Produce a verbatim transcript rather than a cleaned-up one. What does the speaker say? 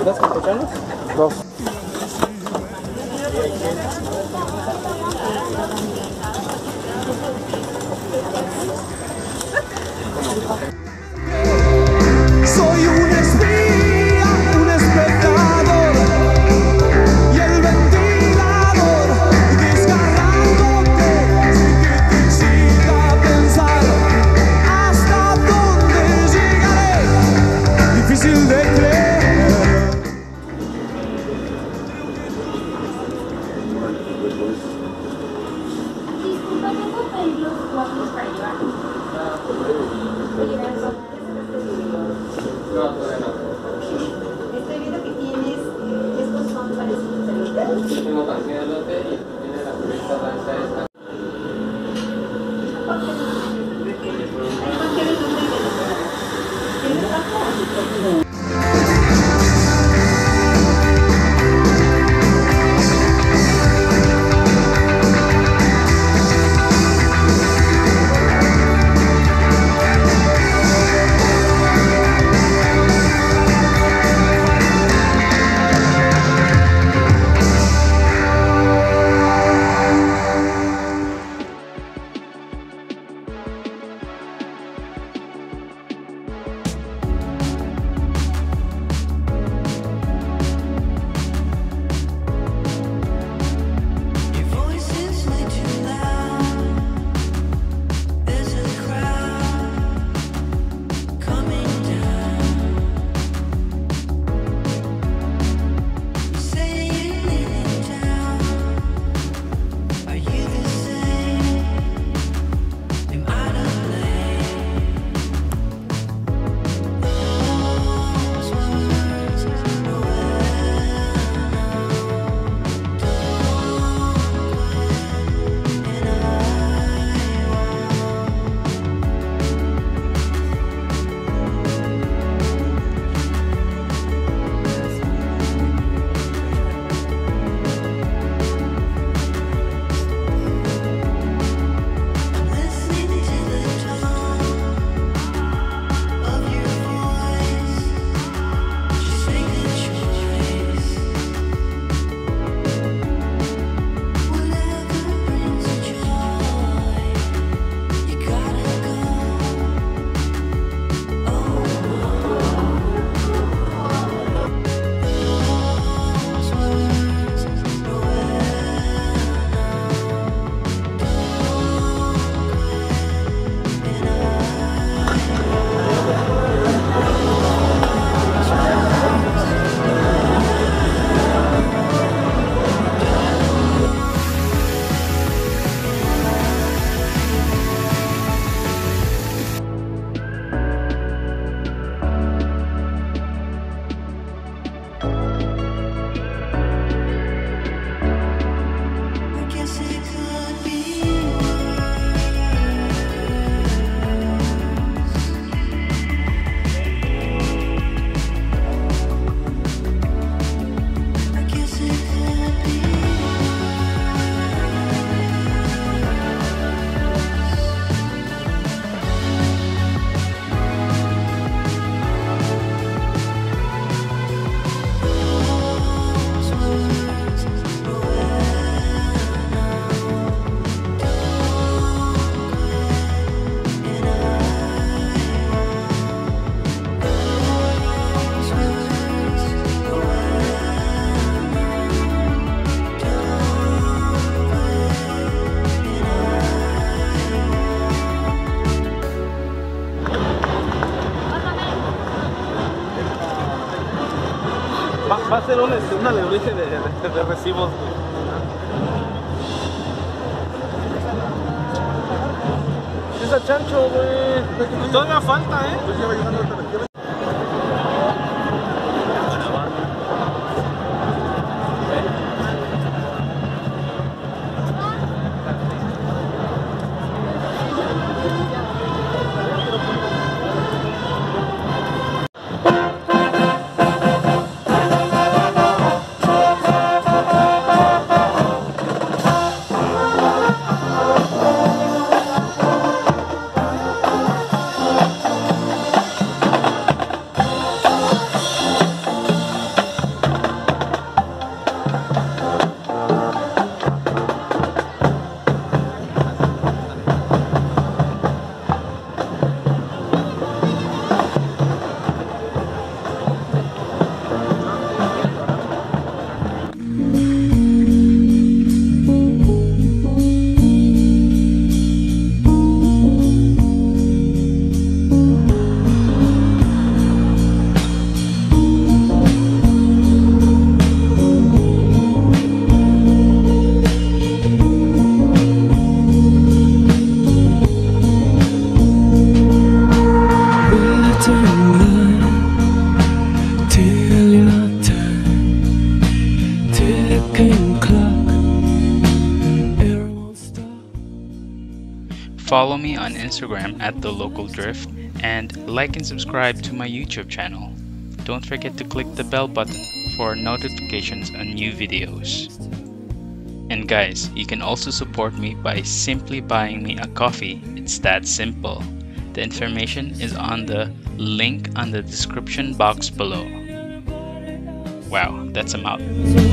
¿Dos campechanos? Dos. Soy un espía, un espectador y el ventilador desgarrándote sin que te incita a pensar hasta dónde llegaré. Difícil de creer. Disculpa, ¿puedo pedir los cuatro para llevar? Estoy viendo que tienes, estos son parecidos al hotel. Tengo también el hotel y tiene la cubierta danza esta. ¿Por qué no? ¿Por qué no? ¿Tienes algo? Va, va a ser un, un alebrije de, de, de recibos. Esa chancho, güey. Todavía falta, ¿eh? Follow me on Instagram at The Local Drift and like and subscribe to my YouTube channel. Don't forget to click the bell button for notifications on new videos. And guys, you can also support me by simply buying me a coffee. It's that simple. The information is on the link on the description box below. Wow, that's a mouth.